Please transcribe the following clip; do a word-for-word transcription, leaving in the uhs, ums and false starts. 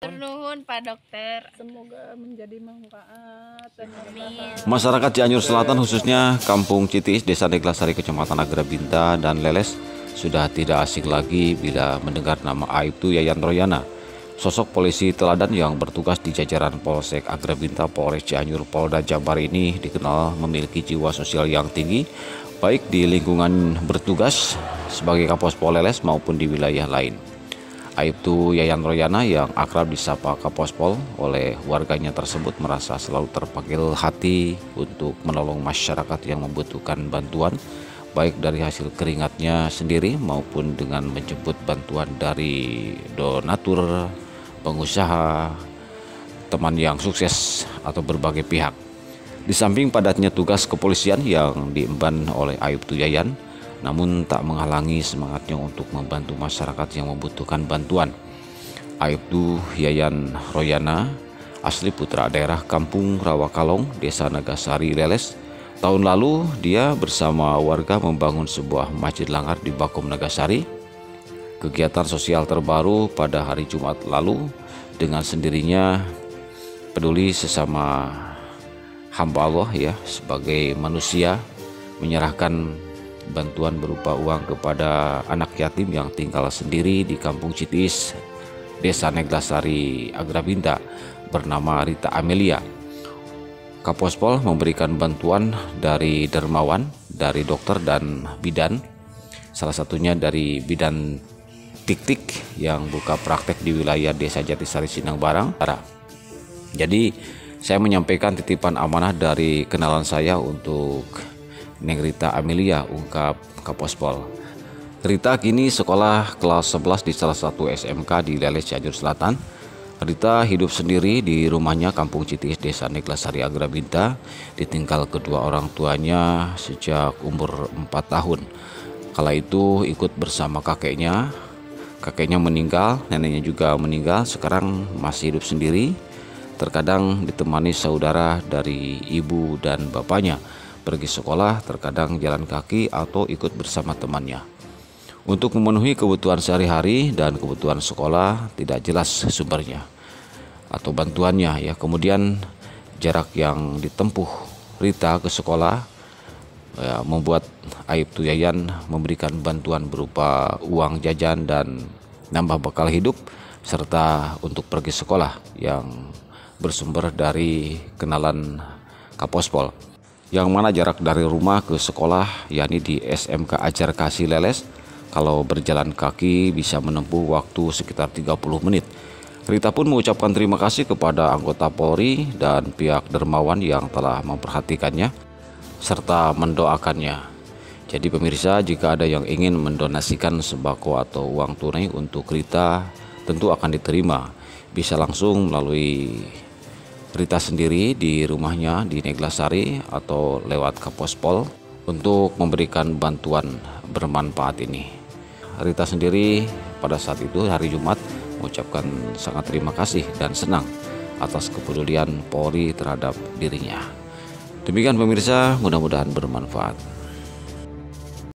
Matur nuhun Pak Dokter. Semoga menjadi manfaat dan Amin. Masyarakat Cianjur Selatan khususnya Kampung Citis, Desa Neglasari, Kecamatan Agrabinta dan Leles sudah tidak asing lagi bila mendengar nama Aibtu Yayan Royana, sosok polisi teladan yang bertugas di jajaran Polsek Agrabinta, Polres Cianjur, Polda Jabar ini dikenal memiliki jiwa sosial yang tinggi, baik di lingkungan bertugas sebagai Kapospol Leles maupun di wilayah lain. Aibtu Yayan Royana yang akrab disapa Kapospol oleh warganya tersebut merasa selalu terpanggil hati untuk menolong masyarakat yang membutuhkan bantuan, baik dari hasil keringatnya sendiri maupun dengan menjemput bantuan dari donatur, pengusaha, teman yang sukses atau berbagai pihak. Di samping padatnya tugas kepolisian yang diemban oleh Aibtu Yayan, namun tak menghalangi semangatnya untuk membantu masyarakat yang membutuhkan bantuan. Aibtu Yayan Royana asli putra daerah Kampung Rawakalong, Desa Nagasari, Leles. Tahun lalu dia bersama warga membangun sebuah masjid langgar di Bakom Nagasari. Kegiatan sosial terbaru pada hari Jumat lalu dengan sendirinya peduli sesama hamba Allah ya, sebagai manusia menyerahkan bantuan berupa uang kepada anak yatim yang tinggal sendiri di Kampung Citis, Desa Neglasari, Agrabinta bernama Rita Amelia. Kapospol memberikan bantuan dari dermawan, dari dokter dan bidan, salah satunya dari bidan Tik-Tik yang buka praktek di wilayah Desa Jatisari, Sindang Barang. Jadi saya menyampaikan titipan amanah dari kenalan saya untuk Neng Rita Amelia, ungkap Kapospol. Rita kini sekolah kelas sebelas di salah satu S M K di Leles, Cianjur Selatan. Rita hidup sendiri di rumahnya Kampung Citis, Desa Neglasari, Agrabinta, ditinggal kedua orang tuanya sejak umur empat tahun. Kala itu ikut bersama kakeknya. Kakeknya meninggal, neneknya juga meninggal, sekarang masih hidup sendiri. Terkadang ditemani saudara dari ibu dan bapaknya. Pergi sekolah, terkadang jalan kaki atau ikut bersama temannya. Untuk memenuhi kebutuhan sehari-hari dan kebutuhan sekolah tidak jelas sumbernya atau bantuannya ya. Kemudian jarak yang ditempuh Rita ke sekolah ya, membuat Aibtu Yayan memberikan bantuan berupa uang jajan dan nambah bekal hidup serta untuk pergi sekolah yang bersumber dari kenalan Kapospol, yang mana jarak dari rumah ke sekolah yakni di S M K Ajar Kasih Leles, kalau berjalan kaki bisa menempuh waktu sekitar tiga puluh menit. Rita pun mengucapkan terima kasih kepada anggota Polri dan pihak dermawan yang telah memperhatikannya serta mendoakannya. Jadi pemirsa, jika ada yang ingin mendonasikan sembako atau uang tunai untuk Rita, tentu akan diterima. Bisa langsung melalui Rita sendiri di rumahnya di Neglasari atau lewat Kapospol untuk memberikan bantuan bermanfaat ini. Rita sendiri pada saat itu hari Jumat mengucapkan sangat terima kasih dan senang atas kepedulian Polri terhadap dirinya. Demikian pemirsa, mudah-mudahan bermanfaat.